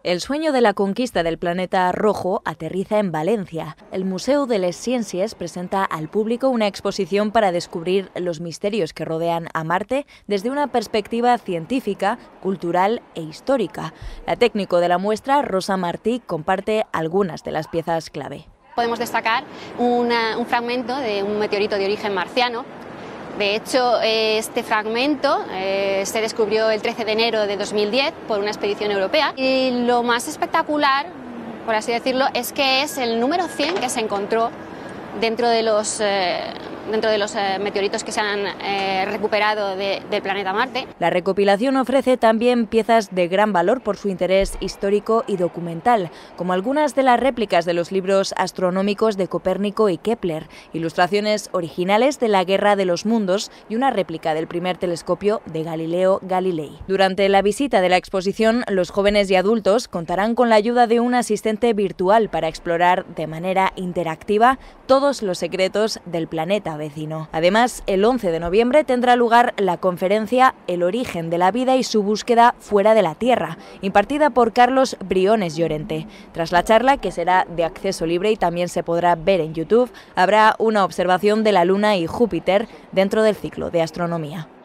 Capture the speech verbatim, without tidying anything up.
El sueño de la conquista del planeta rojo aterriza en Valencia. El Museu de les Ciències presenta al público una exposición para descubrir los misterios que rodean a Marte desde una perspectiva científica, cultural e histórica. La técnico de la muestra, Rosa Martí, comparte algunas de las piezas clave. Podemos destacar una, un fragmento de un meteorito de origen marciano. De hecho, este fragmento eh, se descubrió el trece de enero de dos mil diez por una expedición europea y lo más espectacular, por así decirlo, es que es el número cien que se encontró dentro de los, eh, dentro de los eh, meteoritos que se han eh, recuperado de, del planeta Marte. La recopilación ofrece también piezas de gran valor por su interés histórico y documental, como algunas de las réplicas de los libros astronómicos de Copérnico y Kepler, ilustraciones originales de la Guerra de los Mundos y una réplica del primer telescopio de Galileo Galilei. Durante la visita de la exposición, los jóvenes y adultos contarán con la ayuda de un asistente virtual para explorar de manera interactiva todos los secretos del planeta vecino. Además, el once de noviembre tendrá lugar la conferencia El origen de la vida y su búsqueda fuera de la Tierra, impartida por Carlos Briones Llorente. Tras la charla, que será de acceso libre y también se podrá ver en YouTube, habrá una observación de la Luna y Júpiter dentro del ciclo de astronomía.